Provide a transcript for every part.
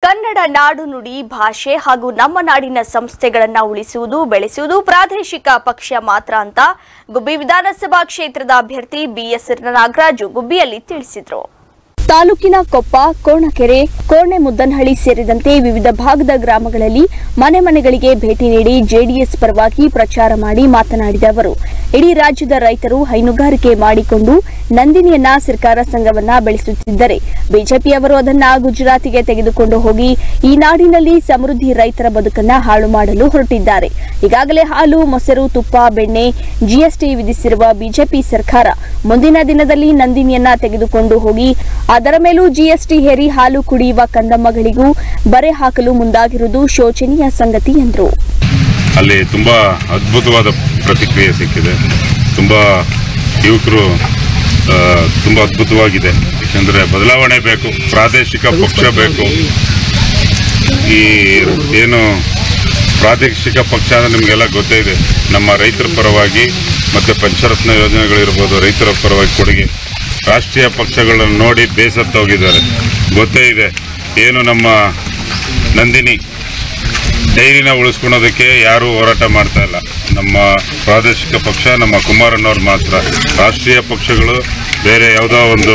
ಕನ್ನಡ ನಾಡು ನುಡಿ ಭಾಷೆ ಹಾಗೂ ನಮ್ಮ ನಾಡಿನ ಸಂಸ್ಥೆಗಳನ್ನು ಉಳಿಸುವುದು ಬೆಳೆಸುವುದು ಪ್ರಾದೇಶಿಕ ಪಕ್ಷ ಮಾತ್ರ ಅಂತ ಗುಬ್ಬಿ ವಿಧಾನಸಭಾ ಕ್ಷೇತ್ರದ ಅಭ್ಯರ್ಥಿ ಬಿಎಸ್ ನಾಗರಾಜು ಗುಬ್ಬಿಯಲ್ಲಿ ತಿಳಿಸಿದರು. ತಾಲೂಕಿನ ಕೊಪ್ಪ, ಕೋಣಕೆರೆ, ಕೋಣೆಮುದ್ದನಹಳ್ಳಿ ಸೇರಿದಂತೆ ವಿವಿಧ ಭಾಗದ ಗ್ರಾಮಗಳಲ್ಲಿ ಮನೆ ಮನೆಗಳಿಗೆ ಭೇಟಿ ನೀಡಿ ಜೆಡಿಎಸ್ ಪರವಾಗಿ ಪ್ರಚಾರ ಮಾಡಿ ಮಾತನಾಡಿದ ಅವರು, ಇಡೀ ರಾಜ್ಯದ ರೈತರು ಹೈನುಗಾರಿಕೆ ಮಾಡಿಕೊಂಡು ನಂದಿನಿಯನ್ನ ಸರ್ಕಾರ ಸಂಘವನ್ನ ಬೆಳೆಸುತ್ತಿದ್ದರೆ ಬಿಜೆಪಿಯವರು ಅದನ್ನ ಗುಜರಾತಿಗೆ ತೆಗೆದುಕೊಂಡು ಹೋಗಿ ಈ ನಾಡಿನಲ್ಲಿ ಸಮೃದ್ಧಿ ರೈತರ ಬದುಕನ್ನ ಹಾಳು ಮಾಡಲು ಹೊರಟಿದ್ದಾರೆ. ಈಗಾಗಲೇ ಹಾಲು, ಮೊಸರು, ತುಪ್ಪ, ಬೆಣ್ಣೆ ಜಿಎಸ್ಟಿ ವಿಧಿಸಿರುವ ಬಿಜೆಪಿ ಸರ್ಕಾರ ಮುಂದಿನ ದಿನದಲ್ಲಿ ನಂದಿನಿಯನ್ನ ತೆಗೆದುಕೊಂಡು ಹೋಗಿ ಅದರ ಮೇಲೂ ಜಿಎಸ್ಟಿ ಹೇರಿ ಹಾಲು ಕುಡಿಯುವ ಕಂದಮ್ಮಗಳಿಗೂ ಬರೆ ಹಾಕಲು ಮುಂದಾಗಿರುವುದು ಶೋಚನೀಯ ಸಂಗತಿ ಎಂದರು. ಅಲ್ಲಿ ತುಂಬಾ ಅದ್ಭುತವಾದ ಪ್ರತಿಕ್ರಿಯೆ ಸಿಕ್ಕಿದೆ. ತುಂಬಾ ಯುವಕರು ತುಂಬಾ ಅದ್ಭುತವಾಗಿದೆ. ಯಾಕಂದ್ರೆ ಬದಲಾವಣೆ ಬೇಕು, ಪ್ರಾದೇಶಿಕ ಪಕ್ಷ ಬೇಕು. ಈ ಏನು ಪ್ರಾದೇಶಿಕ ಪಕ್ಷ ಅಂದ್ರೆ ನಿಮಗೆಲ್ಲ ಗೊತ್ತೇ ಇದೆ. ನಮ್ಮ ರೈತರ ಪರವಾಗಿ ಮತ್ತೆ ಪಂಚರತ್ನ ಯೋಜನೆಗಳಿರ್ಬೋದು, ರೈತರ ಪರವಾಗಿ ಕೊಡುಗೆ. ರಾಷ್ಟ್ರೀಯ ಪಕ್ಷಗಳನ್ನು ನೋಡಿ ಬೇಸತ್ತೋಗಿದ್ದಾರೆ. ಗೊತ್ತೇ ಇದೆ. ಏನು ನಮ್ಮ ನಂದಿನಿ ಡೈರಿನ ಉಳಿಸ್ಕೊಳೋದಕ್ಕೆ ಯಾರೂ ಹೋರಾಟ ಮಾಡ್ತಾ ಇಲ್ಲ. ನಮ್ಮ ಪ್ರಾದೇಶಿಕ ಪಕ್ಷ, ನಮ್ಮ ಕುಮಾರಣ್ಣವ್ರು ಮಾತ್ರ. ರಾಷ್ಟ್ರೀಯ ಪಕ್ಷಗಳು ಬೇರೆ ಯಾವುದೋ ಒಂದು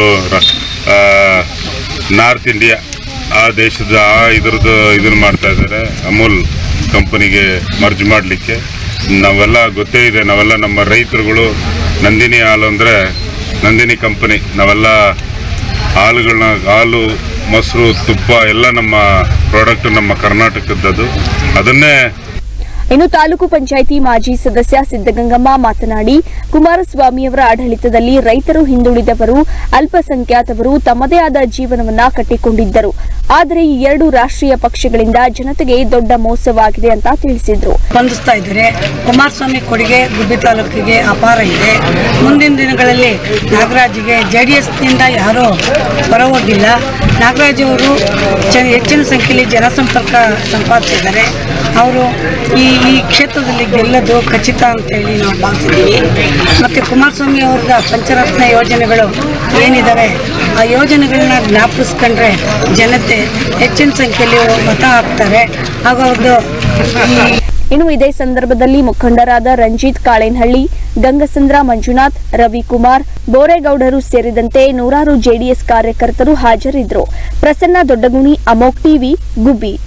ನಾರ್ತ್ ಇಂಡಿಯಾ ಆ ದೇಶದ ಇದನ್ನು ಮಾಡ್ತಾ ಇದ್ದಾರೆ. ಅಮೂಲ್ ಕಂಪನಿಗೆ ಮರ್ಜ್ ಮಾಡಲಿಕ್ಕೆ. ನಾವೆಲ್ಲ ಗೊತ್ತೇ ಇದೆ. ನಾವೆಲ್ಲ ನಮ್ಮ ರೈತರುಗಳು ನಂದಿನಿ ಹಾಲು ಅಂದರೆ ನಂದಿನಿ ಕಂಪನಿ. ನಾವೆಲ್ಲ ಹಾಲು, ಮೊಸರು, ತುಪ್ಪ ಎಲ್ಲ ನಮ್ಮ ಪ್ರಾಡಕ್ಟ್ ನಮ್ಮ ಕರ್ನಾಟಕದ್ದು. ಅದನ್ನೇ ಇನ್ನು ತಾಲೂಕು ಪಂಚಾಯಿತಿ ಮಾಜಿ ಸದಸ್ಯ ಸಿದ್ದಗಂಗಮ್ಮ ಮಾತನಾಡಿ, ಕುಮಾರಸ್ವಾಮಿಯವರ ಆಡಳಿತದಲ್ಲಿ ರೈತರು, ಹಿಂದುಳಿದವರು, ಅಲ್ಪಸಂಖ್ಯಾತವರು ತಮ್ಮದೇ ಆದ ಜೀವನವನ್ನ ಕಟ್ಟಿಕೊಂಡಿದ್ದರು. ಆದರೆ ಈ ಎರಡು ರಾಷ್ಟ್ರೀಯ ಪಕ್ಷಗಳಿಂದ ಜನತೆಗೆ ದೊಡ್ಡ ಮೋಸವಾಗಿದೆ ಅಂತ ತಿಳಿಸಿದ್ರು. ಸ್ಪಂದಿಸ್ತಾ ಇದ್ದಾರೆ. ಕುಮಾರಸ್ವಾಮಿ ಕೊಡುಗೆ ಗುಬ್ಬಿ ತಾಲೂಕಿಗೆ ಅಪಾರ ಇದೆ. ಮುಂದಿನ ದಿನಗಳಲ್ಲಿ ನಾಗರಾಜ್ಗೆ ಜೆಡಿಎಸ್ನಿಂದ ಯಾರೂ ಹೊರಹೋಗಿಲ್ಲ. ನಾಗರಾಜ್ ಅವರು ಹೆಚ್ಚಿನ ಸಂಖ್ಯೆಯಲ್ಲಿ ಜನಸಂಪರ್ಕ ಸಂಪಾದಿಸಿದ್ದಾರೆ. ಅವರು ಈ ಕ್ಷೇತ್ರದಲ್ಲಿ ಗೆಲ್ಲೋದು ಖಚಿತ ಅಂತ ಹೇಳಿ ನಾವು ಭಾವಿಸಿದ್ದೀವಿ. ಮತ್ತು ಕುಮಾರಸ್ವಾಮಿ ಅವ್ರದ ಪಂಚರತ್ನ ಯೋಜನೆಗಳು ಏನಿದ್ದಾವೆ ಆ ಯೋಜನೆಗಳನ್ನ ಜ್ಞಾಪಿಸ್ಕೊಂಡ್ರೆ ಜನತೆ ಹೆಚ್ಚಿನ ಸಂಖ್ಯೆಯಲ್ಲಿ ಮತ ಹಾಕ್ತಾರೆ. ಹಾಗೂ ಅವ್ರದ್ದು ಇನ್ನು ಇದೇ ಸಂದರ್ಭದಲ್ಲಿ ಮುಖಂಡರಾದ ರಂಜಿತ್ ಕಾಳೇನಹಳ್ಳಿ, ಗಂಗಸಂದ್ರ ಮಂಜುನಾಥ್, ರವಿಕುಮಾರ್, ಬೋರೇಗೌಡರು ಸೇರಿದಂತೆ ನೂರಾರು ಜೆಡಿಎಸ್ ಕಾರ್ಯಕರ್ತರು ಹಾಜರಿದ್ದರು. ಪ್ರಸನ್ನ ದೊಡ್ಡಗುಣಿ, ಅಮೋಕ್ ಟಿವಿ, ಗುಬ್ಬಿ.